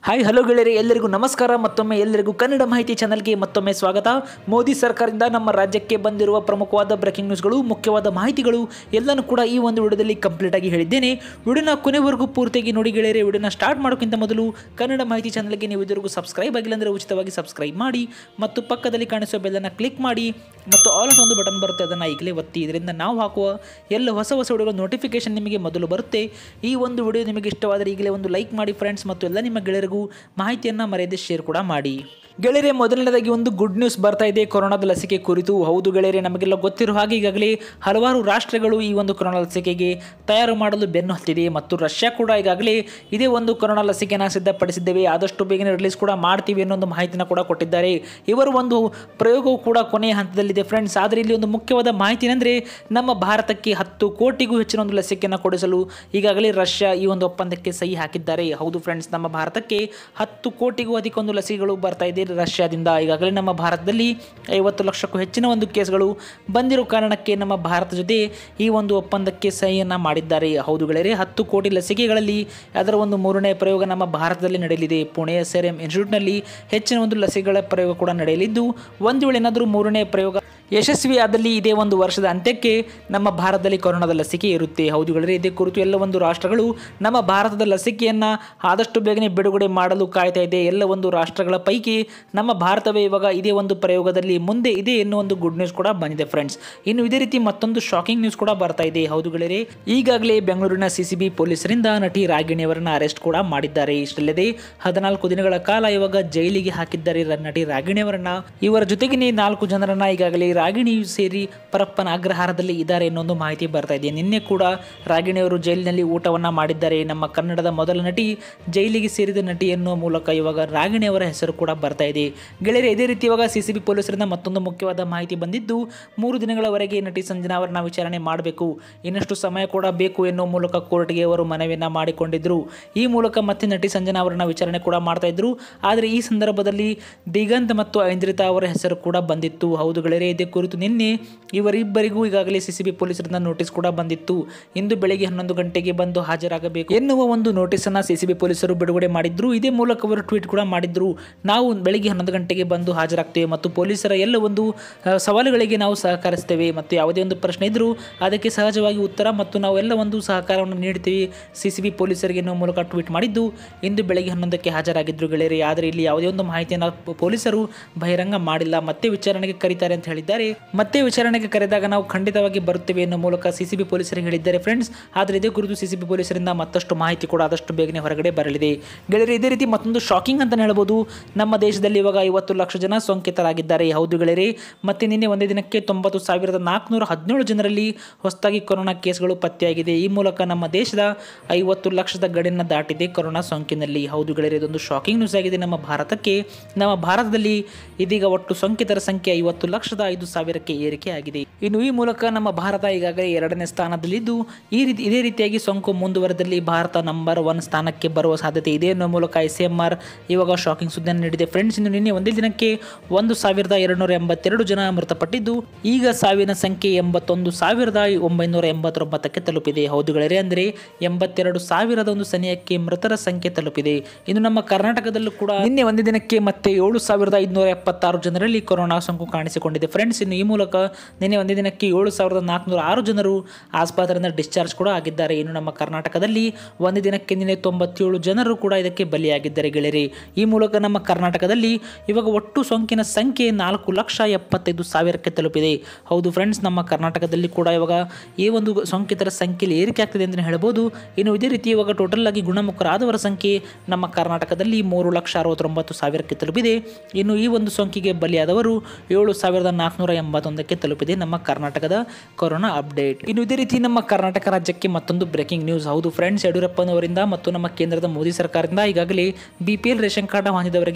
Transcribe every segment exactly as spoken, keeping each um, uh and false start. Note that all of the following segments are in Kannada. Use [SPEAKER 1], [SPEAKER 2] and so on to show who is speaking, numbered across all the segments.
[SPEAKER 1] ಹಾಯ್ ಹಲೋ ಗೆಳೆಯರೆ, ಎಲ್ಲರಿಗೂ ನಮಸ್ಕಾರ. ಮತ್ತೊಮ್ಮೆ ಎಲ್ಲರಿಗೂ ಕನ್ನಡ ಮಾಹಿತಿ ಚಾನಲ್ಗೆ ಮತ್ತೊಮ್ಮೆ ಸ್ವಾಗತ. ಮೋದಿ ಸರ್ಕಾರದಿಂದ ನಮ್ಮ ರಾಜ್ಯಕ್ಕೆ ಬಂದಿರುವ ಪ್ರಮುಖವಾದ ಬ್ರೇಕಿಂಗ್ ನ್ಯೂಸ್ಗಳು, ಮುಖ್ಯವಾದ ಮಾಹಿತಿಗಳು ಎಲ್ಲನೂ ಕೂಡ ಈ ಒಂದು ವಿಡಿಯೋದಲ್ಲಿ ಕಂಪ್ಲೀಟ್ ಆಗಿ ಹೇಳಿದ್ದೇನೆ. ವಿಡಿಯೋನ ಕೊನೆವರೆಗೂ ಪೂರ್ತಿಯಾಗಿ ನೋಡಿ ಗೆಳೆಯರೆ. ವಿಡಿಯೋನ ಸ್ಟಾರ್ಟ್ ಮಾಡೋಕ್ಕಿಂತ ಮೊದಲು ಕನ್ನಡ ಮಾಹಿತಿ ಚಾನಲ್ಗೆ ನೀವು ಇದುವರೆಗೂ ಸಬ್ಸ್ಕ್ರೈಬ್ ಆಗಿಲ್ಲ ಅಂದರೆ ಉಚಿತವಾಗಿ ಸಬ್ಸ್ಕ್ರೈಬ್ ಮಾಡಿ ಮತ್ತು ಪಕ್ಕದಲ್ಲಿ ಕಾಣಿಸುವ ಬೆಲ್ಲನ್ನು ಕ್ಲಿಕ್ ಮಾಡಿ ಮತ್ತು ಆಲ್ ಅಂತ ಒಂದು ಬಟನ್ ಬರುತ್ತೆ, ಅದನ್ನು ಈಗಲೇ ಒತ್ತಿ. ಇದರಿಂದ ನಾವು ಹಾಕುವ ಎಲ್ಲ ಹೊಸ ಹೊಸ ವಿಡಿಯೋಗಳ ನೋಟಿಫಿಕೇಶನ್ ನಿಮಗೆ ಮೊದಲು ಬರುತ್ತೆ. ಈ ಒಂದು ವಿಡಿಯೋ ನಿಮಗೆ ಇಷ್ಟವಾದರೆ ಈಗಲೇ ಒಂದು ಲೈಕ್ ಮಾಡಿ ಫ್ರೆಂಡ್ಸ್, ಮತ್ತು ಎಲ್ಲ ನಿಮ್ಮ ಗೆಳೆಯರಿಗೂ ಮಾಹಿತಿಯನ್ನು ಮರೆಯದೆ ಶೇರ್ ಕೂಡ ಮಾಡಿ. ಗೆಳೆಯರೆ, ಮೊದಲನೇದಾಗಿ ಒಂದು ಗುಡ್ ನ್ಯೂಸ್ ಬರ್ತಾ ಇದೆ ಕೊರೋನಾದ ಲಸಿಕೆ ಕುರಿತು. ಹೌದು ಗೆಳೆಯರೆ, ನಮಗೆಲ್ಲ ಗೊತ್ತಿರೋ ಹಾಗೆ ಈಗಾಗಲೇ ಹಲವಾರು ರಾಷ್ಟ್ರಗಳು ಈ ಒಂದು ಕೊರೋನಾ ಲಸಿಕೆಗೆ ತಯಾರು ಮಾಡಲು ಬೆನ್ನು ಹತ್ತಿದೆ ಮತ್ತು ರಷ್ಯಾ ಕೂಡ ಈಗಾಗಲೇ ಇದೇ ಒಂದು ಕೊರೋನಾ ಲಸಿಕೆಯನ್ನು ಸಿದ್ಧಪಡಿಸಿದ್ದೇವೆ, ಆದಷ್ಟು ಬೇಗನೆ ರಿಲೀಸ್ ಕೂಡ ಮಾಡ್ತೀವಿ ಅನ್ನೋ ಒಂದು ಮಾಹಿತಿನ ಕೂಡ ಕೊಟ್ಟಿದ್ದಾರೆ. ಇವರ ಒಂದು ಪ್ರಯೋಗವು ಕೂಡ ಕೊನೆಯ ಹಂತದಲ್ಲಿದೆ ಫ್ರೆಂಡ್ಸ್. ಆದರೆ ಇಲ್ಲಿ ಒಂದು ಮುಖ್ಯವಾದ ಮಾಹಿತಿ ಏನಂದರೆ, ನಮ್ಮ ಭಾರತಕ್ಕೆ ಹತ್ತು ಕೋಟಿಗೂ ಹೆಚ್ಚಿನ ಒಂದು ಲಸಿಕೆಯನ್ನು ಕೊಡಿಸಲು ಈಗಾಗಲೇ ರಷ್ಯಾ ಈ ಒಂದು ಒಪ್ಪಂದಕ್ಕೆ ಸಹಿ ಹಾಕಿದ್ದಾರೆ. ಹೌದು ಫ್ರೆಂಡ್ಸ್, ನಮ್ಮ ಭಾರತಕ್ಕೆ ಹತ್ತು ಕೋಟಿಗೂ ಅಧಿಕ ಒಂದು ಲಸಿಕೆಗಳು ಬರ್ತಾ ಇದೆ ರಷ್ಯಾದಿಂದ. ಈಗಾಗಲೇ ನಮ್ಮ ಭಾರತದಲ್ಲಿ ಐವತ್ತು ಲಕ್ಷಕ್ಕೂ ಹೆಚ್ಚಿನ ಒಂದು ಕೇಸ್ಗಳು ಬಂದಿರೋ ಕಾರಣಕ್ಕೆ ನಮ್ಮ ಭಾರತ ಜೊತೆ ಈ ಒಂದು ಒಪ್ಪಂದಕ್ಕೆ ಸಹಿಯನ್ನು ಮಾಡಿದ್ದಾರೆ. ಹೌದು ಗೆಳೆಯರೆ, ಹತ್ತು ಕೋಟಿ ಲಸಿಕೆಗಳಲ್ಲಿ ಅದರ ಒಂದು ಮೂರನೇ ಪ್ರಯೋಗ ನಮ್ಮ ಭಾರತದಲ್ಲಿ ನಡೆಯಲಿದೆ. ಪುಣೆಯ ಸೆರಮ್ ಇನ್ಸ್ಟಿಟ್ಯೂಟ್ನಲ್ಲಿ ಹೆಚ್ಚಿನ ಒಂದು ಲಸಿಕೆಗಳ ಪ್ರಯೋಗ ಕೂಡ ನಡೆಯಲಿದ್ದು, ಒಂದು ವೇಳೆ ಏನಾದರೂ ಮೂರನೇ ಪ್ರಯೋಗ ಯಶಸ್ವಿ ಆದಲ್ಲಿ ಇದೇ ಒಂದು ವರ್ಷದ ಅಂತ್ಯಕ್ಕೆ ನಮ್ಮ ಭಾರತದಲ್ಲಿ ಕೊರೋನಾದ ಲಸಿಕೆ ಇರುತ್ತೆ. ಹೌದು ಗೆಳೆಯರೆ, ಇದೇ ಕುರಿತು ಎಲ್ಲ ಒಂದು ರಾಷ್ಟ್ರಗಳು ನಮ್ಮ ಭಾರತದ ಲಸಿಕೆಯನ್ನು ಆದಷ್ಟು ಬೇಗನೆ ಬಿಡುಗಡೆ ಮಾಡಲು ಕಾಯ್ತಾ ಇದೆ. ಎಲ್ಲ ಒಂದು ರಾಷ್ಟ್ರಗಳ ಪೈಕಿ ನಮ್ಮ ಭಾರತವೇ ಇವಾಗ ಇದೇ ಒಂದು ಪ್ರಯೋಗದಲ್ಲಿ ಮುಂದೆ ಇದೆ ಎನ್ನುವ ಒಂದು ಗುಡ್ ನ್ಯೂಸ್ ಕೂಡ ಬಂದಿದೆ ಫ್ರೆಂಡ್ಸ್. ಇನ್ನು ಇದೇ ರೀತಿ ಮತ್ತೊಂದು ಶಾಕಿಂಗ್ ನ್ಯೂಸ್ ಕೂಡ ಬರ್ತಾ ಇದೆ. ಹೌದು ಗೆಳೆಯರೆ, ಈಗಾಗಲೇ ಬೆಂಗಳೂರಿನ ಸಿಸಿಬಿ ಪೊಲೀಸರಿಂದ ನಟಿ ರಾಗಿಣಿಯವರನ್ನ ಅರೆಸ್ಟ್ ಕೂಡ ಮಾಡಿದ್ದಾರೆ. ಇಷ್ಟಲ್ಲದೆ ಹದಿನಾಲ್ಕು ದಿನಗಳ ಕಾಲ ಇವಾಗ ಜೈಲಿಗೆ ಹಾಕಿದ್ದಾರೆ ನಟಿ ರಾಗಿಣಿಯವರನ್ನ. ಇವರ ಜೊತೆಗೆ ನಾಲ್ಕು ಜನರನ್ನ ಈಗಾಗಲೇ ರಾಗಿಣಿಯು ಸೇರಿ ಪರಪ್ಪನ ಅಗ್ರಹಾರದಲ್ಲಿ ಇದ್ದಾರೆ ಎನ್ನುವ ಮಾಹಿತಿ ಬರ್ತಾ ಇದೆ. ನಿನ್ನೆ ಕೂಡ ರಾಗಿಣಿಯವರು ಜೈಲಿನಲ್ಲಿ ಊಟವನ್ನ ಮಾಡಿದ್ದಾರೆ. ನಮ್ಮ ಕನ್ನಡದ ಮೊದಲ ನಟಿ ಜೈಲಿಗೆ ಸೇರಿದ ನಟಿ ಎನ್ನುವ ಮೂಲಕ ಇವಾಗ ರಾಗಿಣಿಯವರ ಹೆಸರು ಕೂಡ ಬರ್ತಾ ಇದೆ. ಗೆಳೆಯರೆ, ಇದೇ ರೀತಿ ಇವಾಗ ಸಿಸಿಬಿ ಪೊಲೀಸರಿಂದ ಮತ್ತೊಂದು ಮುಖ್ಯವಾದ ಮಾಹಿತಿ ಬಂದಿದ್ದು, ಮೂರು ದಿನಗಳವರೆಗೆ ನಟಿ ಸಂಜನಾ ಅವರನ್ನ ವಿಚಾರಣೆ ಮಾಡಬೇಕು, ಇನ್ನಷ್ಟು ಸಮಯ ಕೂಡ ಬೇಕು ಎನ್ನುವ ಮೂಲಕ ಕೋರ್ಟ್ಗೆ ಅವರು ಮನವಿಯನ್ನ ಮಾಡಿಕೊಂಡಿದ್ರು. ಈ ಮೂಲಕ ಮತ್ತೆ ನಟಿ ಸಂಜನಾ ಅವರನ್ನ ವಿಚಾರಣೆ ಕೂಡ ಮಾಡ್ತಾ ಇದ್ರು. ಆದರೆ ಈ ಸಂದರ್ಭದಲ್ಲಿ ದಿಗಂತ್ ಮತ್ತು ಐಂದ್ರಿತಾ ಅವರ ಹೆಸರು ಕೂಡ ಬಂದಿತ್ತು. ಹೌದು ಗೆಳೆಯರೆ, ಇದೇ ಕುರಿತು ನಿನ್ನೆ ಇವರಿಬ್ಬರಿಗೂ ಈಗಾಗಲೇ ಸಿಸಿಬಿ ಪೊಲೀಸರಿಂದ ನೋಟಿಸ್ ಕೂಡ ಬಂದಿತ್ತು. ಇಂದು ಬೆಳಗ್ಗೆ ಹನ್ನೊಂದು ಗಂಟೆಗೆ ಬಂದು ಹಾಜರಾಗಬೇಕು ಎನ್ನುವ ಒಂದು ನೋಟಿಸ್ ಅನ್ನ ಸಿಸಿಬಿ ಪೊಲೀಸರು ಬಿಡುಗಡೆ ಮಾಡಿದ್ರು. ಇದೇ ಮೂಲಕ ಅವರು ಟ್ವೀಟ್ ಕೂಡ ಮಾಡಿದ್ರು, ನಾವು ಬೆಳಿಗ್ಗೆ ಹನ್ನೊಂದು ಗಂಟೆಗೆ ಬಂದು ಹಾಜರಾಗ್ತೇವೆ ಮತ್ತು ಪೊಲೀಸರ ಎಲ್ಲ ಒಂದು ಸವಾಲುಗಳಿಗೆ ನಾವು ಸಹಕರಿಸ್ತೇವೆ ಮತ್ತು ಯಾವುದೇ ಒಂದು ಪ್ರಶ್ನೆ ಇದ್ರೂ ಅದಕ್ಕೆ ಸಹಜವಾಗಿ ಉತ್ತರ ಮತ್ತು ನಾವು ಎಲ್ಲ ಒಂದು ಸಹಕಾರವನ್ನು ನೀಡ್ತೀವಿ ಸಿಸಿಬಿ ಪೊಲೀಸರಿಗೆ ಎನ್ನುವ ಮೂಲಕ ಟ್ವೀಟ್ ಮಾಡಿದ್ದು ಇಂದು ಬೆಳಗ್ಗೆ ಹನ್ನೊಂದಕ್ಕೆ ಹಾಜರಾಗಿದ್ರು ಗೆಳೆಯರೆ. ಆದರೆ ಇಲ್ಲಿ ಯಾವುದೇ ಒಂದು ಮಾಹಿತಿಯನ್ನು ಪೊಲೀಸರು ಬಹಿರಂಗ ಮಾಡಿಲ್ಲ. ಮತ್ತೆ ವಿಚಾರಣೆಗೆ ಕರೀತಾರೆ ಅಂತ ಹೇಳಿದ್ದಾರೆ. ಮತ್ತೆ ವಿಚಾರಣೆಗೆ ಕರೆದಾಗ ನಾವು ಖಂಡಿತವಾಗಿ ಬರುತ್ತೇವೆ ಎನ್ನುವ ಮೂಲಕ ಸಿಸಿಬಿ ಪೊಲೀಸರಿಗೆ ಹೇಳಿದ್ದಾರೆ ಫ್ರೆಂಡ್ಸ್. ಆದರೆ ಇದೇ ಕುರಿತು ಸಿಸಿಬಿ ಪೊಲೀಸರಿಂದ ಮತ್ತಷ್ಟು ಮಾಹಿತಿ ಕೂಡ ಆದಷ್ಟು ಬೇಗನೆ ಹೊರಗಡೆ ಬರಲಿದೆ ಗೆಳೆಯರೆ. ಇದೇ ರೀತಿ ಮತ್ತೊಂದು ಶಾಕಿಂಗ್ ಅಂತ ಹೇಳ್ಬೋದು, ನಮ್ಮ ದೇಶದಲ್ಲಿ ಇವಾಗ ಐವತ್ತು ಲಕ್ಷ ಜನ ಸೋಂಕಿತರಾಗಿದ್ದಾರೆ. ಹೌದು ಗೆಳೆಯರೆ, ಮತ್ತೆ ನಿನ್ನೆ ಒಂದೇ ದಿನಕ್ಕೆ ತೊಂಬತ್ತು ಸಾವಿರದ ನಾಲ್ಕುನೂರ ಹದಿನೇಳು ಜನರಲ್ಲಿ ಹೊಸದಾಗಿ ಕೊರೋನಾ ಕೇಸ್ಗಳು ಪತ್ತೆಯಾಗಿದೆ. ಈ ಮೂಲಕ ನಮ್ಮ ದೇಶದ ಐವತ್ತು ಲಕ್ಷದ ಗಡಿಯನ್ನು ದಾಟಿದೆ ಕೊರೋನಾ ಸೋಂಕಿನಲ್ಲಿ. ಹೌದು ಗೆಳೆಯರೆ, ಇದೊಂದು ಶಾಕಿಂಗ್ ನ್ಯೂಸ್ ಆಗಿದೆ ನಮ್ಮ ಭಾರತಕ್ಕೆ. ನಮ್ಮ ಭಾರತದಲ್ಲಿ ಇದೀಗ ಒಟ್ಟು ಸೋಂಕಿತರ ಸಂಖ್ಯೆ ಐವತ್ತು ಲಕ್ಷದ ಐದು ಸಾವಿರಕ್ಕೆ ಏರಿಕೆ ಆಗಿದೆ. ಇನ್ನು ಈ ಮೂಲಕ ನಮ್ಮ ಭಾರತ ಈಗಾಗಲೇ ಎರಡನೇ ಸ್ಥಾನದಲ್ಲಿದ್ದು, ಈ ರೀತಿ ಇದೇ ರೀತಿಯಾಗಿ ಸೋಂಕು ಮುಂದುವರೆದಲ್ಲಿ ಭಾರತ ನಂಬರ್ ಒನ್ ಸ್ಥಾನಕ್ಕೆ ಬರುವ ಸಾಧ್ಯತೆ ಇದೆ ಎನ್ನುವ ಮೂಲಕ ಐಸಿಎಂಆರ್ ಇವಾಗ ಶಾಕಿಂಗ್ ಸುದ್ದಿಯನ್ನು ನೀಡಿದೆ ಫ್ರೆಂಡ್ಸ್. ಇನ್ನು ನಿನ್ನೆ ಒಂದೇ ದಿನಕ್ಕೆ ಒಂದು ಸಾವಿರದ ಎರಡುನೂರ ಎಂಬತ್ತೆರಡು ಜನ ಮೃತಪಟ್ಟಿದ್ದು, ಈಗ ಸಾವಿನ ಸಂಖ್ಯೆ ಎಂಬತ್ತೊಂದು ಸಾವಿರದ ಒಂಬೈನೂರ ಎಂಬತ್ತೊಂಬತ್ತಕ್ಕೆ ತಲುಪಿದೆ. ಹೌದು ಗೆಳೆಯರೆ, ಅಂದರೆ ಎಂಬತ್ತೆರಡು ಸಾವಿರದ ಒಂದು ಸನಿಯಕ್ಕೆ ಮೃತರ ಸಂಖ್ಯೆ ತಲುಪಿದೆ. ಇನ್ನು ನಮ್ಮ ಕರ್ನಾಟಕದಲ್ಲೂ ಕೂಡ ನಿನ್ನೆ ಒಂದೇ ದಿನಕ್ಕೆ ಮತ್ತೆ ಏಳು ಸಾವಿರದ ಐದುನೂರ ಎಪ್ಪತ್ತಾರು ಜನರಲ್ಲಿ ಕೊರೋನಾ ಸೋಂಕು ಕಾಣಿಸಿಕೊಂಡಿದೆ ಫ್ರೆಂಡ್ಸ್. ಇನ್ನು ಈ ಮೂಲಕ ನಿನ್ನೆ ಒಂದೇ ದಿನಕ್ಕೆ ಏಳು ಸಾವಿರದ ನಾಲ್ಕುನೂರ ಆರು ಜನರು ಆಸ್ಪತ್ರೆಯಿಂದ ಡಿಸ್ಚಾರ್ಜ್ ಕೂಡ ಆಗಿದ್ದಾರೆ. ಇನ್ನು ನಮ್ಮ ಕರ್ನಾಟಕದಲ್ಲಿ ಒಂದೇ ದಿನಕ್ಕೆ ನಿನ್ನೆ ತೊಂಬತ್ತೇಳು ಜನರು ಕೂಡ ಇದಕ್ಕೆ ಬಲಿಯಾಗಿದ್ದಾರೆ ಗೆಳೆಯರೆ. ಈ ಮೂಲಕ ನಮ್ಮ ಕರ್ನಾಟಕದಲ್ಲಿ ಇವಾಗ ಒಟ್ಟು ಸೋಂಕಿನ ಸಂಖ್ಯೆ ನಾಲ್ಕು ಲಕ್ಷ ಎಪ್ಪತ್ತೈದು ಸಾವಿರಕ್ಕೆ ತಲುಪಿದೆ. ಹೌದು ಫ್ರೆಂಡ್ಸ್, ನಮ್ಮ ಕರ್ನಾಟಕದಲ್ಲಿ ಕೂಡ ಇವಾಗ ಈ ಒಂದು ಸೋಂಕಿತರ ಸಂಖ್ಯೆಯಲ್ಲಿ ಏರಿಕೆ ಆಗ್ತಿದೆ ಅಂತ ಹೇಳ್ಬೋದು. ಇನ್ನು ಇದೇ ರೀತಿ ಇವಾಗ ಟೋಟಲ್ ಆಗಿ ಗುಣಮುಖರಾದವರ ಸಂಖ್ಯೆ ನಮ್ಮ ಕರ್ನಾಟಕದಲ್ಲಿ ಮೂರು ಲಕ್ಷ ಅರವತ್ತೊಂಬತ್ತು ಸಾವಿರಕ್ಕೆ ತಲುಪಿದೆ. ಇನ್ನು ಈ ಒಂದು ಸೋಂಕಿಗೆ ಬಲಿಯಾದವರು ಏಳು ಸಾವಿರದ ನಾಲ್ಕುನೂರ ಎಂಬತ್ತೊಂದಕ್ಕೆ ತಲುಪಿದೆ ನಮ್ಮ ಕರ್ನಾಟಕದ ಕೊರೋನಾ ಅಪ್ಡೇಟ್. ಇನ್ನು ಇದೇ ರೀತಿ ನಮ್ಮ ಕರ್ನಾಟಕ ರಾಜ್ಯಕ್ಕೆ ಮತ್ತೊಂದು ಬ್ರೇಕಿಂಗ್ ನ್ಯೂಸ್. ಹೌದು ಫ್ರೆಂಡ್ಸ್, ಯಡಿಯೂರಪ್ಪನವರಿಂದ ಮತ್ತು ನಮ್ಮ ಕೇಂದ್ರದ ಮೋದಿ ಸರ್ಕಾರದಿಂದ ಈಗಾಗಲೇ B P L ration card ಹೊಂದಿದವರಿಗೆ ಗುಡ್ ನ್ಯೂಸ್ನ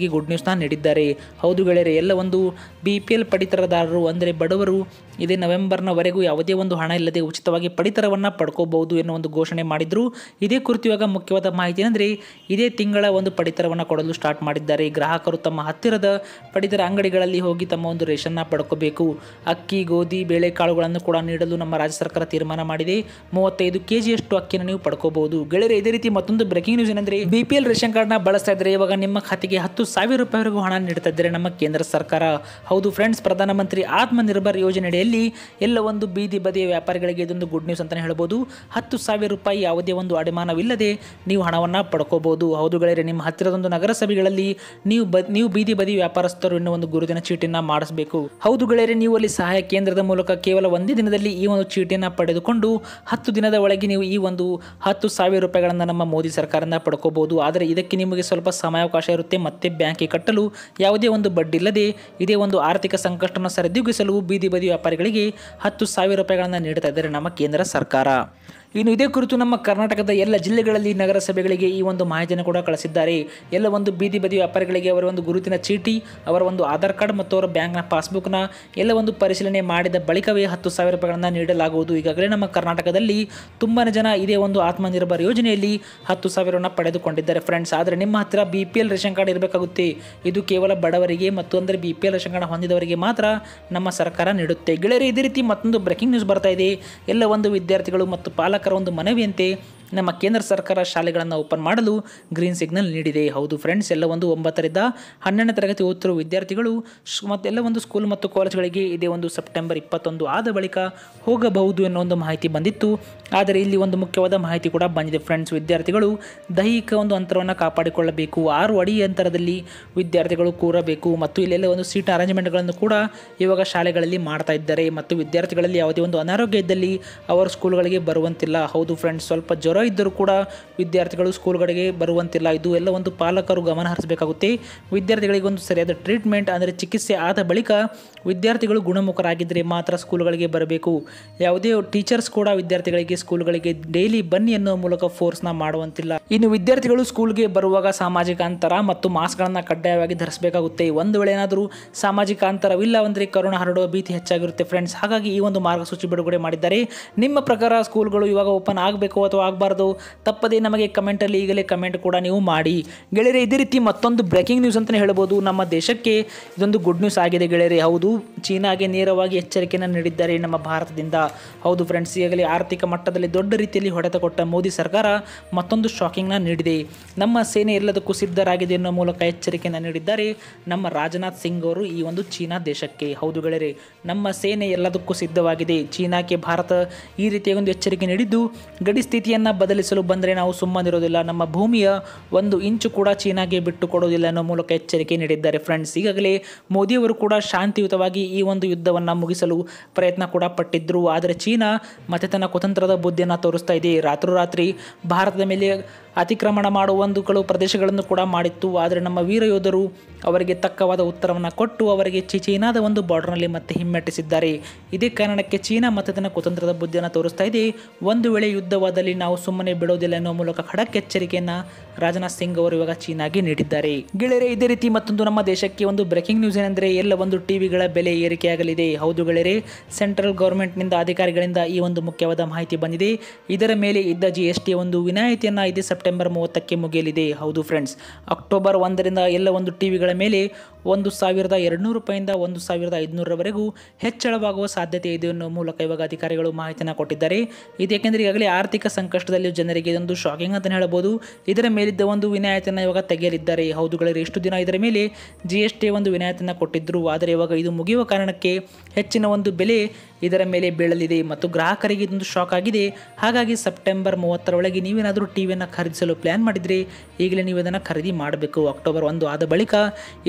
[SPEAKER 1] ನೀಡಿದ್ದಾರೆ. ಹೌದು ಗೆಳೆಯರೆ, ಎಲ್ಲ ಒಂದು ಬಿ ಪಿ ಎಲ್ ಪಡಿತರದಾರರು ಅಂದರೆ ಬಡವರು ಇದೇ ನವೆಂಬರ್ನವರೆಗೂ ಯಾವುದೇ ಒಂದು ಹಣ ಇಲ್ಲದೆ ಉಚಿತವಾಗಿ ಪಡಿತರವನ್ನು ಪಡ್ಕೋಬಹುದು ಎನ್ನುವ ಒಂದು ಘೋಷಣೆ ಮಾಡಿದ್ರು. ಇದೇ ಕುರಿತು ಇವಾಗ ಮುಖ್ಯವಾದ ಮಾಹಿತಿ ಅಂದರೆ ಇದೇ ತಿಂಗಳ ಒಂದು ಪಡಿತರವನ್ನು ಕೊಡಲು ಸ್ಟಾರ್ಟ್ ಮಾಡಿದ್ದಾರೆ. ಗ್ರಾಹಕರು ತಮ್ಮ ಹತ್ತಿರದ ಪಡಿತರ ಅಂಗಡಿಗಳಲ್ಲಿ ಹೋಗಿ ತಮ್ಮ ಒಂದು ರೇಷನ್ನ ಪಡ್ಕೋಬೇಕು. ಅಕ್ಕಿ, ಗೋಧಿ, ಬೇಳೆಕಾಳುಗಳನ್ನು ಕೂಡ ನೀಡಲು ನಮ್ಮ ರಾಜ್ಯ ಸರ್ಕಾರ ತೀರ್ಮಾನ ಮಾಡಿದೆ. ಮೂವತ್ತೈದು ಕೆಜಿಯಷ್ಟು ಅಕ್ಕಿಯನ್ನು ನೀವು ಪಡ್ಕೋಬಹುದು. ಗೆಳೆಯರೆ, ಇದೇ ರೀತಿ ಮತ್ತೊಂದು ಬ್ರೇಕಿಂಗ್ ನ್ಯೂಸ್ ಏನಂದ್ರೆ ಬಿ ಪಿ ಎಲ್ ರೇಷನ್ ಕಾರ್ಡ್ನ ಬಳಸ್ತಾ ಇದ್ರೆ ಇವಾಗ ನಿಮ್ಮ ಖಾತೆಗೆ ಹತ್ತು ಸಾವಿರ ರೂಪಾಯಿವರೆಗೂ ಹಣ ನೀಡ್ತಾ ಇದ್ದಾರೆ ನಮ್ಮ ಕೇಂದ್ರ ಸರ್ಕಾರ. ಹೌದು ಫ್ರೆಂಡ್ಸ್, ಪ್ರಧಾನಮಂತ್ರಿ ಆತ್ಮನಿರ್ಭರ್ ಯೋಜನೆಯಡಿಯಲ್ಲಿ ಎಲ್ಲ ಒಂದು ಬೀದಿ ಬದಿಯ ವ್ಯಾಪಾರಿಗಳಿಗೆ ಇದೊಂದು ಗುಡ್ ನ್ಯೂಸ್ ಅಂತಾನೆ ಹೇಳ್ಬೋದು. ಹತ್ತು ಸಾವಿರ ರೂಪಾಯಿ ಯಾವುದೇ ಒಂದು ಅಡಮಾನವಿಲ್ಲದೆ ನೀವು ಹಣವನ್ನು ಪಡ್ಕೋಬಹುದು. ಹೌದು ಗೆಳೆಯರೆ, ನಿಮ್ಮ ಹತ್ತಿರದೊಂದು ನಗರಸಭೆಗಳಲ್ಲಿ ನೀವು ಬ ನೀವು ಬೀದಿ ಬದಿ ವ್ಯಾಪಾರಸ್ಥರು ಎನ್ನುವ ಒಂದು ಗುರುತಿನ ಚೀಟಿನ ಮಾಡಿಸಬೇಕು. ಹೌದು ಗೆಳೆಯರೆ, ನೀವು ಅಲ್ಲಿ ಸಹಾಯ ಕೇಂದ್ರದ ಮೂಲಕ ಕೇವಲ ಒಂದೇ ದಿನದಲ್ಲಿ ಈ ಒಂದು ಚೀಟಿಯನ್ನು ಪಡೆದುಕೊಂಡು ಹತ್ತು ದಿನದ ಒಳಗೆ ನೀವು ಈ ಒಂದು ಹತ್ತು ಸಾವಿರ ರೂಪಾಯಿಗಳನ್ನು ನಮ್ಮ ಮೋದಿ ಸರ್ಕಾರದಿಂದ ಪಡ್ಕೋಬಹುದು. ಆದರೆ ಇದಕ್ಕೆ ನಿಮಗೆ ಸ್ವಲ್ಪ ಸಮಯಾವಕಾಶ ಇರುತ್ತೆ. ಮತ್ತೆ ಬ್ಯಾಂಕಿಗೆ ಕಟ್ಟಲು ಯಾವುದೇ ಒಂದು ಬಡ್ಡಿ ಇಲ್ಲದೆ ಇದೇ ಒಂದು ಆರ್ಥಿಕ ಸಂಕಷ್ಟವನ್ನು ಸರಿದೂಗಿಸಲು ಬೀದಿ ಬದಿ ವ್ಯಾಪಾರಿಗಳಿಗೆ ಹತ್ತು ಸಾವಿರ ರೂಪಾಯಿಗಳನ್ನು ನೀಡ್ತಾ ಇದ್ದಾರೆ ನಮ್ಮ ಕೇಂದ್ರ ಸರ್ಕಾರ. ಇನ್ನು ಇದೇ ಕುರಿತು ನಮ್ಮ ಕರ್ನಾಟಕದ ಎಲ್ಲ ಜಿಲ್ಲೆಗಳಲ್ಲಿ ನಗರಸಭೆಗಳಿಗೆ ಈ ಒಂದು ಮಾಹಿತಿಯನ್ನು ಕೂಡ ಕಳಿಸಿದ್ದಾರೆ. ಎಲ್ಲ ಒಂದು ಬೀದಿ ಬದಿ ವ್ಯಾಪಾರಿಗಳಿಗೆ ಅವರ ಒಂದು ಗುರುತಿನ ಚೀಟಿ, ಅವರ ಒಂದು ಆಧಾರ್ ಕಾರ್ಡ್ ಮತ್ತು ಅವರ ಬ್ಯಾಂಕ್ನ ಪಾಸ್ಬುಕ್ನ ಎಲ್ಲ ಒಂದು ಪರಿಶೀಲನೆ ಮಾಡಿದ ಬಳಿಕವೇ ಹತ್ತು ಸಾವಿರ ರೂಪಾಯಿಗಳನ್ನು ನೀಡಲಾಗುವುದು. ಈಗಾಗಲೇ ನಮ್ಮ ಕರ್ನಾಟಕದಲ್ಲಿ ತುಂಬಾ ಜನ ಇದೇ ಒಂದು ಆತ್ಮನಿರ್ಭರ್ ಯೋಜನೆಯಲ್ಲಿ ಹತ್ತು ಸಾವಿರವನ್ನು ಪಡೆದುಕೊಂಡಿದ್ದಾರೆ ಫ್ರೆಂಡ್ಸ್. ಆದರೆ ನಿಮ್ಮ ಹತ್ತಿರ B P L ration card ಇರಬೇಕಾಗುತ್ತೆ. ಇದು ಕೇವಲ ಬಡವರಿಗೆ ಮತ್ತು ಅಂದರೆ B P L ration card ಹೊಂದಿದವರಿಗೆ ಮಾತ್ರ ನಮ್ಮ ಸರ್ಕಾರ ನೀಡುತ್ತೆ. ಗೆಳೆಯರೆ, ಇದೇ ರೀತಿ ಮತ್ತೊಂದು ಬ್ರೇಕಿಂಗ್ ನ್ಯೂಸ್ ಬರ್ತಾ ಇದೆ. ಎಲ್ಲ ಒಂದು ವಿದ್ಯಾರ್ಥಿಗಳು ಮತ್ತು ಪಾಲಕರ ಒಂದು ಮನವಿಯಂತೆ ನಮ್ಮ ಕೇಂದ್ರ ಸರ್ಕಾರ ಶಾಲೆಗಳನ್ನು ಓಪನ್ ಮಾಡಲು ಗ್ರೀನ್ ಸಿಗ್ನಲ್ ನೀಡಿದೆ. ಹೌದು ಫ್ರೆಂಡ್ಸ್, ಎಲ್ಲ ಒಂದು ಒಂಬತ್ತರಿಂದ ಹನ್ನೆರಡನೇ ತರಗತಿ ಓದುತ್ತಿರುವ ವಿದ್ಯಾರ್ಥಿಗಳು ಮತ್ತು ಎಲ್ಲ ಒಂದು ಸ್ಕೂಲ್ ಮತ್ತು ಕಾಲೇಜುಗಳಿಗೆ ಇದೇ ಒಂದು ಸೆಪ್ಟೆಂಬರ್ ಇಪ್ಪತ್ತೊಂದು ಆದ ಬಳಿಕ ಹೋಗಬಹುದು ಎನ್ನುವ ಒಂದು ಮಾಹಿತಿ ಬಂದಿತ್ತು. ಆದರೆ ಇಲ್ಲಿ ಒಂದು ಮುಖ್ಯವಾದ ಮಾಹಿತಿ ಕೂಡ ಬಂದಿದೆ ಫ್ರೆಂಡ್ಸ್. ವಿದ್ಯಾರ್ಥಿಗಳು ದೈಹಿಕ ಒಂದು ಅಂತರವನ್ನು ಕಾಪಾಡಿಕೊಳ್ಳಬೇಕು. ಆರು ಅಡಿ ಅಂತರದಲ್ಲಿ ವಿದ್ಯಾರ್ಥಿಗಳು ಕೂರಬೇಕು ಮತ್ತು ಇಲ್ಲೆಲ್ಲ ಒಂದು ಸೀಟ್ ಅರೇಂಜ್ಮೆಂಟ್ಗಳನ್ನು ಕೂಡ ಇವಾಗ ಶಾಲೆಗಳಲ್ಲಿ ಮಾಡ್ತಾ ಇದ್ದಾರೆ. ಮತ್ತು ವಿದ್ಯಾರ್ಥಿಗಳಲ್ಲಿ ಯಾವುದೇ ಒಂದು ಅನಾರೋಗ್ಯ ಇದ್ದಲ್ಲಿ ಅವರು ಸ್ಕೂಲ್ಗಳಿಗೆ ಬರುವಂತಿಲ್ಲ. ಹೌದು ಫ್ರೆಂಡ್ಸ್, ಸ್ವಲ್ಪ ಜ್ವರ ಇದ್ದರೂ ಕೂಡ ವಿದ್ಯಾರ್ಥಿಗಳು ಸ್ಕೂಲ್ಗಳಿಗೆ ಬರುವಂತಿಲ್ಲ. ಇದು ಎಲ್ಲ ಒಂದು ಪಾಲಕರು ಗಮನ ಹರಿಸಬೇಕಾಗುತ್ತೆ. ವಿದ್ಯಾರ್ಥಿಗಳಿಗೆ ಒಂದು ಸರಿಯಾದ ಟ್ರೀಟ್ಮೆಂಟ್ ಅಂದರೆ ಚಿಕಿತ್ಸೆ ಆದ ಬಳಿಕ ವಿದ್ಯಾರ್ಥಿಗಳು ಗುಣಮುಖರಾಗಿದ್ದರೆ ಮಾತ್ರ ಸ್ಕೂಲ್ಗಳಿಗೆ ಬರಬೇಕು. ಯಾವುದೇ ಟೀಚರ್ಸ್ ಕೂಡ ವಿದ್ಯಾರ್ಥಿಗಳಿಗೆ ಸ್ಕೂಲ್ಗಳಿಗೆ ಡೈಲಿ ಬನ್ನಿ ಎನ್ನುವ ಮೂಲಕ ಫೋರ್ಸ್ನ ಮಾಡುವಂತಿಲ್ಲ. ಇನ್ನು ವಿದ್ಯಾರ್ಥಿಗಳು ಸ್ಕೂಲ್ಗೆ ಬರುವಾಗ ಸಾಮಾಜಿಕ ಅಂತರ ಮತ್ತು ಮಾಸ್ಕ್ಗಳನ್ನು ಕಡ್ಡಾಯವಾಗಿ ಧರಿಸಬೇಕಾಗುತ್ತೆ. ಒಂದು ವೇಳೆ ಏನಾದರೂ ಸಾಮಾಜಿಕ ಅಂತರವಿಲ್ಲ ಅಂದರೆ ಕರೋನಾ ಹರಡುವ ಭೀತಿ ಹೆಚ್ಚಾಗಿರುತ್ತೆ ಫ್ರೆಂಡ್ಸ್. ಹಾಗಾಗಿ ಈ ಒಂದು ಮಾರ್ಗಸೂಚಿ ಬಿಡುಗಡೆ ಮಾಡಿದ್ದಾರೆ. ನಿಮ್ಮ ಪ್ರಕಾರ ಸ್ಕೂಲ್ಗಳು ಇವಾಗ ಓಪನ್ ಆಗಬೇಕು ಅಥವಾ ಆಗಬಾರ್ದು? ತಪ್ಪದೇ ನಮಗೆ ಕಮೆಂಟಲ್ಲಿ ಈಗಲೇ ಕಮೆಂಟ್ ಕೂಡ ನೀವು ಮಾಡಿ. ಗೆಳೆಯರೆ, ಇದೇ ರೀತಿ ಮತ್ತೊಂದು ಬ್ರೇಕಿಂಗ್ ನ್ಯೂಸ್ ಅಂತಲೇ ಹೇಳ್ಬೋದು. ನಮ್ಮ ದೇಶಕ್ಕೆ ಇದೊಂದು ಗುಡ್ ನ್ಯೂಸ್ ಆಗಿದೆ ಗೆಳೆಯರೆ. ಹೌದು, ಚೀನಾಗೆ ನೇರವಾಗಿ ಎಚ್ಚರಿಕೆಯನ್ನು ನೀಡಿದ್ದಾರೆ ನಮ್ಮ ಭಾರತದಿಂದ. ಹೌದು ಫ್ರೆಂಡ್ಸ್, ಈಗಾಗಲೇ ಆರ್ಥಿಕ ಮಟ್ಟದಲ್ಲಿ ದೊಡ್ಡ ರೀತಿಯಲ್ಲಿ ಹೊಡೆತ ಕೊಟ್ಟ ಮೋದಿ ಸರ್ಕಾರ ಮತ್ತೊಂದು ಶಾಕಿಂಗ್ನ ನೀಡಿದೆ. ನಮ್ಮ ಸೇನೆ ಎಲ್ಲದಕ್ಕೂ ಸಿದ್ಧರಾಗಿದೆ ಎನ್ನುವ ಮೂಲಕ ಎಚ್ಚರಿಕೆಯನ್ನು ನೀಡಿದ್ದಾರೆ ನಮ್ಮ ರಾಜನಾಥ್ ಸಿಂಗ್ ಅವರು ಈ ಒಂದು ಚೀನಾ ದೇಶಕ್ಕೆ. ಹೌದು ಗೆಳೆಯರೆ, ನಮ್ಮ ಸೇನೆ ಎಲ್ಲದಕ್ಕೂ ಸಿದ್ಧವಾಗಿದೆ. ಚೀನಾಕ್ಕೆ ಭಾರತ ಈ ರೀತಿಯ ಒಂದು ಎಚ್ಚರಿಕೆ ನೀಡಿದ್ದು, ಗಡಿ ಸ್ಥಿತಿಯನ್ನು ಬದಲಿಸಲು ಬಂದರೆ ನಾವು ಸುಮ್ಮನಿರೋದಿಲ್ಲ, ನಮ್ಮ ಭೂಮಿಯ ಒಂದು ಇಂಚು ಕೂಡ ಚೀನಾಗೆ ಬಿಟ್ಟು ಕೊಡೋದಿಲ್ಲ ಅನ್ನೋ ಮೂಲಕ ಎಚ್ಚರಿಕೆ ನೀಡಿದ್ದಾರೆ ಫ್ರೆಂಡ್ಸ್. ಈಗಾಗಲೇ ಮೋದಿಯವರು ಕೂಡ ಶಾಂತಿಯುತವಾಗಿ ಈ ಒಂದು ಯುದ್ಧವನ್ನು ಮುಗಿಸಲು ಪ್ರಯತ್ನ ಕೂಡ ಪಟ್ಟಿದ್ದರು. ಆದರೆ ಚೀನಾ ಮತ್ತೆ ತನ್ನ ಕುತಂತ್ರದ ಬುದ್ಧಿಯನ್ನು ತೋರಿಸ್ತಾ ಇದೆ. ರಾತ್ರೋರಾತ್ರಿ ಭಾರತದ ಮೇಲೆ ಅತಿಕ್ರಮಣ ಮಾಡುವ ಒಂದು ಕೆಲವು ಪ್ರದೇಶಗಳನ್ನು ಕೂಡ ಮಾಡಿತ್ತು. ಆದರೆ ನಮ್ಮ ವೀರ ಯೋಧರು ಅವರಿಗೆ ತಕ್ಕವಾದ ಉತ್ತರವನ್ನು ಕೊಟ್ಟು ಅವರಿಗೆ ಚಿ ಚೀನಾದ ಒಂದು ಬಾರ್ಡರ್ನಲ್ಲಿ ಮತ್ತೆ ಹಿಮ್ಮೆಟ್ಟಿಸಿದ್ದಾರೆ. ಇದೇ ಕಾರಣಕ್ಕೆ ಚೀನಾ ಮತ್ತೆ ತನ್ನ ಕುತಂತ್ರದ ಬುದ್ಧಿಯನ್ನು ತೋರಿಸ್ತಾ ಇದೆ. ಒಂದು ವೇಳೆ ಯುದ್ಧವಾದಲ್ಲಿ ನಾವು ಸುಮ್ಮನೆ ಬಿಡೋದಿಲ್ಲ ಎನ್ನುವ ಮೂಲಕ ಖಡಕ್ ಎಚ್ಚರಿಕೆಯನ್ನು ರಾಜನಾಥ್ ಸಿಂಗ್ ಅವರು ಇವಾಗ ಚೀನಾಗೆ ನೀಡಿದ್ದಾರೆ. ಗೆಳೆಯರೆ, ಇದೇ ರೀತಿ ಮತ್ತೊಂದು ನಮ್ಮ ದೇಶಕ್ಕೆ ಒಂದು ಬ್ರೇಕಿಂಗ್ ನ್ಯೂಸ್ ಏನೆಂದರೆ ಎಲ್ಲ ಒಂದು ಟಿವಿಗಳ ಬೆಲೆ ಏರಿಕೆಯಾಗಲಿದೆ. ಹೌದು ಗೆಳೆಯರೆ, ಸೆಂಟ್ರಲ್ ಗೌರ್ಮೆಂಟ್ನಿಂದ ಅಧಿಕಾರಿಗಳಿಂದ ಈ ಒಂದು ಮುಖ್ಯವಾದ ಮಾಹಿತಿ ಬಂದಿದೆ. ಇದರ ಮೇಲೆ ಇದ್ದ ಜಿ ಎಸ್ ಟಿ ಒಂದು ವಿನಾಯಿತಿಯನ್ನು ಇದೇ ಸೆಪ್ಟೆಂಬರ್ ಮೂವತ್ತಕ್ಕೆ ಮುಗಿಯಲಿದೆ. ಹೌದು ಫ್ರೆಂಡ್ಸ್, ಅಕ್ಟೋಬರ್ ಒಂದರಿಂದ ಎಲ್ಲ ಒಂದು ಟಿವಿಗಳ ಮೇಲೆ ಒಂದು ಸಾವಿರದ ಎರಡುನೂರು ರೂಪಾಯಿಂದ ಒಂದು ಸಾವಿರದ ಐದುನೂರರವರೆಗೂ ಹೆಚ್ಚಳವಾಗುವ ಸಾಧ್ಯತೆ ಇದೆ ಎನ್ನುವ ಮೂಲಕ ಇವಾಗ ಅಧಿಕಾರಿಗಳು ಮಾಹಿತಿಯನ್ನು ಕೊಟ್ಟಿದ್ದಾರೆ. ಇದು ಯಾಕೆಂದರೆ ಈಗಾಗಲೇ ಆರ್ಥಿಕ ಸಂಕಷ್ಟದಲ್ಲಿ ಜನರಿಗೆ ಇದೊಂದು ಶಾಕಿಂಗ್ ಅಂತಲೇ ಹೇಳ್ಬೋದು. ಇದರ ಮೇಲಿದ್ದ ಒಂದು ವಿನಾಯಿತಿಯನ್ನು ಇವಾಗ ತೆಗೆಯಲಿದ್ದಾರೆ. ಹೌದು ಗೆಳೆಯರೆ, ಇಷ್ಟು ದಿನ ಇದರ ಮೇಲೆ ಜಿ ಎಸ್ ಟಿ ಒಂದು ವಿನಾಯಿತಿಯನ್ನು ಕೊಟ್ಟಿದ್ದರು. ಆದರೆ ಇವಾಗ ಇದು ಮುಗಿಯುವ ಕಾರಣಕ್ಕೆ ಹೆಚ್ಚಿನ ಒಂದು ಬೆಲೆ ಇದರ ಮೇಲೆ ಬೀಳಲಿದೆ ಮತ್ತು ಗ್ರಾಹಕರಿಗೆ ಇದೊಂದು ಶಾಕ್ ಆಗಿದೆ. ಹಾಗಾಗಿ ಸೆಪ್ಟೆಂಬರ್ ಮೂವತ್ತರೊಳಗೆ ನೀವೇನಾದರೂ ಟಿವಿಯನ್ನು ಖರೀದಿಸಲು ಪ್ಲ್ಯಾನ್ ಮಾಡಿದರೆ ಈಗಲೇ ನೀವು ಇದನ್ನು ಖರೀದಿ ಮಾಡಬೇಕು. ಅಕ್ಟೋಬರ್ ಒಂದು ಆದ ಬಳಿಕ ಇದರ ಒಂದು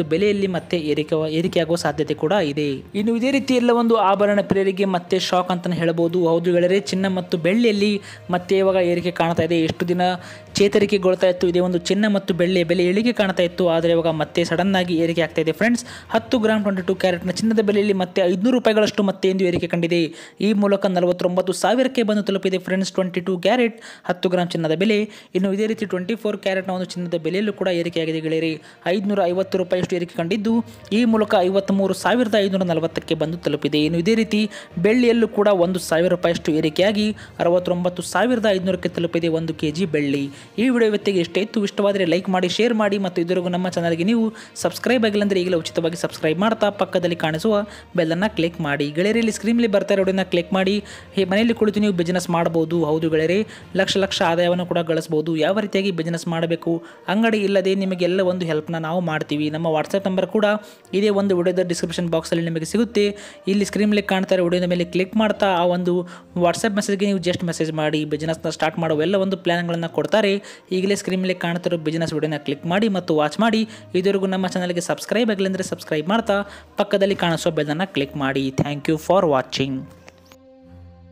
[SPEAKER 1] ಒಂದು ಬೆಲೆಯಲ್ಲಿ ಮತ್ತೆ ಏರಿಕೆ ಏರಿಕೆಯಾಗುವ ಸಾಧ್ಯತೆ ಕೂಡ ಇದೆ. ಇನ್ನು ಇದೇ ರೀತಿ ಎಲ್ಲ ಒಂದು ಆಭರಣ ಪ್ರಿಯರಿಗೆ ಮತ್ತೆ ಶಾಕ್ ಅಂತಲೇ ಹೇಳಬಹುದು. ಹೌದು ಗೆಳೆಯರೇ, ಚಿನ್ನ ಮತ್ತು ಬೆಳ್ಳಿಯಲ್ಲಿ ಮತ್ತೆ ಇವಾಗ ಏರಿಕೆ ಕಾಣ್ತಾ ಇದೆ. ಎಷ್ಟು ದಿನ ಚೇತರಿಕೆಗೊಳ್ತಾ ಇತ್ತು ಇದೇ ಒಂದು ಚಿನ್ನ ಮತ್ತು ಬೆಳ್ಳಿಯ ಬೆಲೆ ಇಳಿಕೆ ಕಾಣ್ತಾ ಇತ್ತು, ಆದರೆ ಇವಾಗ ಮತ್ತೆ ಸಡನ್ ಆಗಿ ಏರಿಕೆ ಆಗ್ತಾ ಇದೆ ಫ್ರೆಂಡ್ಸ್. ಹತ್ತು ಗ್ರಾಮ್ ಟ್ವೆಂಟಿ ಟೂ ಕ್ಯಾರೆಟ್ನ ಚಿನ್ನದ ಬೆಲೆಯಲ್ಲಿ ಮತ್ತೆ ಐದುನೂರು ರೂಪಾಯಿಗಳಷ್ಟು ಮತ್ತೆ ಎಂದು ಏರಿಕೆ ಕಂಡಿದೆ. ಈ ಮೂಲಕ ನಲವತ್ತೊಂಬತ್ತು ಸಾವಿರಕ್ಕೆ ಬಂದು ತಲುಪಿದೆ ಫ್ರೆಂಡ್ಸ್ ಟ್ವೆಂಟಿ ಟೂ ಕ್ಯಾರೆಟ್ ಹತ್ತು ಗ್ರಾಮ್ ಚಿನ್ನದ ಬೆಲೆ. ಇನ್ನು ಇದೇ ರೀತಿ ಟ್ವೆಂಟಿ ಫೋರ್ ಕ್ಯಾರೆಟ್ನ ಒಂದು ಚಿನ್ನದ ಬೆಲೆಯಲ್ಲೂ ಕೂಡ ಏರಿಕೆಯಾಗಿದೆ ಗೆಳೆಯರಿ. ಐದುನೂರ ಐವತ್ತು ರೂಪಾಯಿಯಷ್ಟು ಏರಿಕೆ ಕಂಡಿದ್ದು ಈ ಮೂಲಕ ಐವತ್ತ್ಮೂರು ಸಾವಿರದ ಐದುನೂರ ನಲವತ್ತಕ್ಕೆ ಬಂದು ತಲುಪಿದೆ. ಇನ್ನು ಇದೇ ರೀತಿ ಬೆಳ್ಳಿಯಲ್ಲೂ ಕೂಡ ಒಂದು ಸಾವಿರ ರೂಪಾಯಿಯಷ್ಟು ಏರಿಕೆಯಾಗಿ ಅರವತ್ತೊಂಬತ್ತು ಸಾವಿರದ ಐದುನೂರಕ್ಕೆ ತಲುಪಿದೆ ಒಂದು ಕೆ ಜಿ ಬೆಳ್ಳಿ. ಈ ವಿಡಿಯೋ ಇವತ್ತಿಗೆ ಇಷ್ಟ ಇತ್ತು. ಇಷ್ಟವಾದರೆ ಲೈಕ್ ಮಾಡಿ, ಶೇರ್ ಮಾಡಿ ಮತ್ತು ಇದುವರೆಗೂ ನಮ್ಮ ಚಾನಲ್ಗೆ ನೀವು ಸಬ್ಸ್ಕ್ರೈಬ್ ಆಗಿಲ್ಲ ಅಂದರೆ ಈಗಲೇ ಉಚಿತವಾಗಿ ಸಬ್ಸ್ಕ್ರೈಬ್ ಮಾಡ್ತಾ ಪಕ್ಕದಲ್ಲಿ ಕಾಣಿಸುವ ಬೆಲ್ಲನ್ನು ಕ್ಲಿಕ್ ಮಾಡಿ. ಗೆಳೆಯರಲ್ಲಿ ಸ್ಕ್ರೀನ್ಲಿ ಬರ್ತಾ ಇರೋದನ್ನ ಕ್ಲಿಕ್ ಮಾಡಿ ಹೇ ಮನೆಯಲ್ಲಿ ಕುಳಿತು ನೀವು ಬಿಸ್ನೆಸ್ ಮಾಡಬಹುದು. ಹೌದು ಗೆಳೆಯರೇ, ಲಕ್ಷ ಲಕ್ಷ ಆದಾಯವನ್ನು ಕೂಡ ಗಳಿಸಬಹುದು. ಯಾವ ರೀತಿಯಾಗಿ ಬಿಸ್ನೆಸ್ ಮಾಡಬೇಕು, ಅಂಗಡಿ ಇಲ್ಲದೆ ನಿಮಗೆಲ್ಲ ಒಂದು ಹೆಲ್ಪ್ನ ನಾವು ಮಾಡ್ತೀವಿ. ನಮ್ಮ ವಾಟ್ಸಪ್ ನಂಬರ್ ಕೂಡ ಇದೇ ಒಂದು ವಿಡಿಯೋದ ಡಿಸ್ಕ್ರಿಪ್ಷನ್ ಬಾಕ್ಸಲ್ಲಿ ನಿಮಗೆ ಸಿಗುತ್ತೆ. ಇಲ್ಲಿ ಸ್ಕ್ರೀನ್ಲಿ ಕಾಣ್ತಾ ಇರೋ ವಿಡಿಯೋದ ಮೇಲೆ ಕ್ಲಿಕ್ ಮಾಡ್ತಾ ಆ ಒಂದು ವಾಟ್ಸಪ್ ಮೆಸೇಜ್ಗೆ ನೀವು ಜಸ್ಟ್ ಮೆಸೇಜ್ ಮಾಡಿ ಬಿಸ್ನೆಸ್ನ ಸ್ಟಾರ್ಟ್ ಮಾಡುವ ಎಲ್ಲ ಒಂದು ಪ್ಲಾನ್ಗಳನ್ನು ಕೊಡ್ತಾರೆ. ಈಗಲೇ ಸ್ಕ್ರೀನ್ ಮೇಲೆ ಕಾಣ್ತಿರೋ ಬಿಸ್ನೆಸ್ ವಿಡಿಯೋನ ಕ್ಲಿಕ್ ಮಾಡಿ ಮತ್ತು ವಾಚ್ ಮಾಡಿ. ಇದುವರೆಗೂ ನಮ್ಮ ಚಾನಲ್ಗೆ ಸಬ್ಸ್ಕ್ರೈಬ್ ಆಗಿಲ್ಲ ಅಂದರೆ ಸಬ್ಸ್ಕ್ರೈಬ್ ಮಾಡ್ತಾ ಪಕ್ಕದಲ್ಲಿ ಕಾಣಿಸೋ ಬೆಲ್ಲನ್ನು ಕ್ಲಿಕ್ ಮಾಡಿ. Thank you for watching.